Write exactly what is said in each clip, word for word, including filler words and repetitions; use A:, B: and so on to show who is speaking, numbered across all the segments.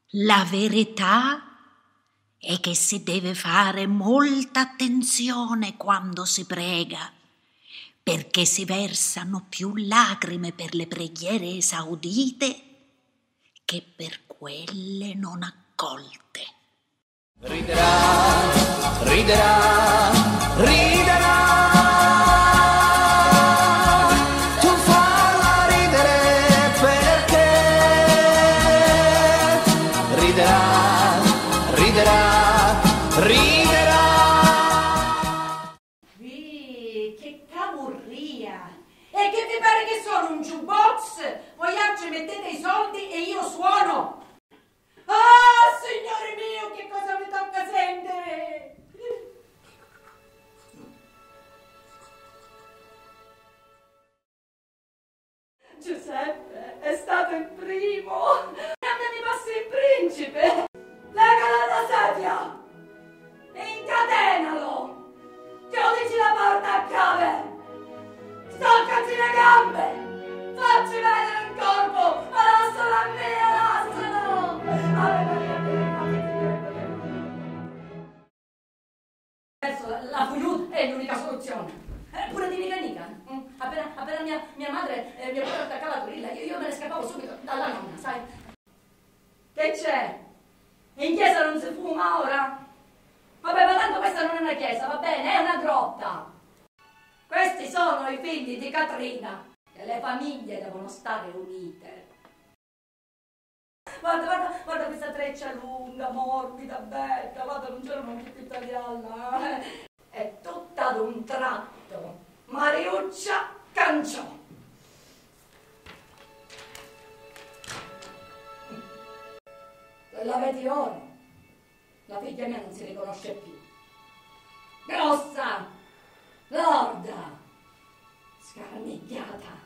A: La verità è che si deve fare molta attenzione quando si prega, perché si versano più lacrime per le preghiere esaudite che per quelle non accolte.
B: Riderà, riderà, riderà. Tu farla ridere perché riderà, riderà, riderà.
C: Vì, che camurria! E che vi pare che sono un jukebox? Voi altri mettete i soldi e io suono! Ah, signore mio, che cosa mi tocca sentire? Giuseppe è stato il primo! E a me mi passa il principe! Legalo alla sedia! Incatenalo! Chiudici la porta a chiave! Stoccati le gambe! Facci vedere un corpo! Ma lascialo a me, lascialo! Adesso la Fuyut è l'unica soluzione. Eh, pure di mica mica. Mm. Appena, appena mia, mia madre eh, mi aveva attaccato la gorilla, io, io me ne scappavo subito dalla nonna, sai? Che c'è? In chiesa non si fuma ora? Vabbè, ma tanto questa non è una chiesa, va bene? È una grotta. Questi sono i figli di Catrina. E le famiglie devono stare unite. Guarda, guarda, guarda questa treccia lunga, morbida, bella, guarda, non c'era un più italiana. È tutta ad un tratto. Mariuccia Canciò. La vedi ora? La figlia mia non si riconosce più. Grossa, lorda, scarmigliata.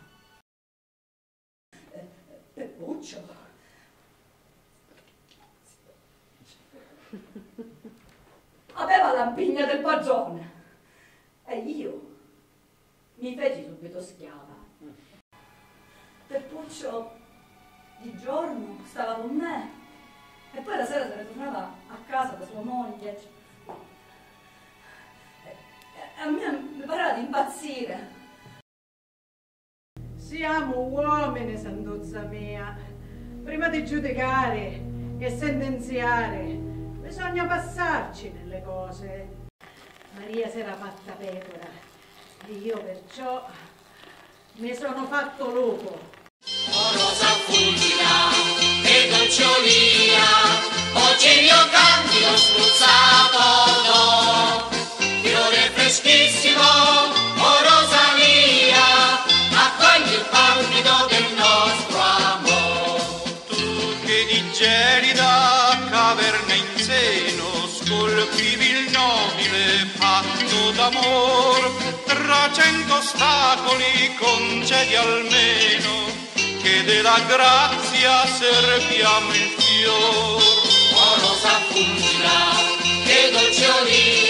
C: Peppuccio. Aveva la pigna del padrone e io mi feci subito schiava. Peppuccio di giorno stava con me e poi la sera se ne tornava a casa da sua moglie. E a me mi pareva di impazzire.
D: Siamo uomini, santuzza mia. Prima di giudicare e sentenziare, bisogna passarci nelle cose. Maria si era fatta pecora e io perciò mi sono fatto lupo.
B: Oh rosa fulgida e dolciolina, oh ciglio candido spruzzato d'oro, fiore freschissimo, oh Rosalia, accogli il palpito del nostro amor. Tu che di gelida caverna in seno scolpivi il nobile patto d'amor, tra cento ostacoli concedi almeno che della grazia serviamo il fior. Oh rosa fulgida e dolciolina,